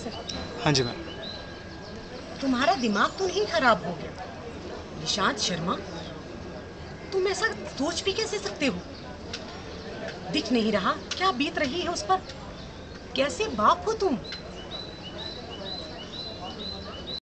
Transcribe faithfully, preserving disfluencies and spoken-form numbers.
Sir. हाँ जी ma'am. तुम्हारा दिमाग तो नहीं खराब हो गया निशांत शर्मा? तुम ऐसा सोच भी कैसे सकते हो? दिख नहीं रहा क्या बीत रही है उस पर? कैसे बाप हो तुम?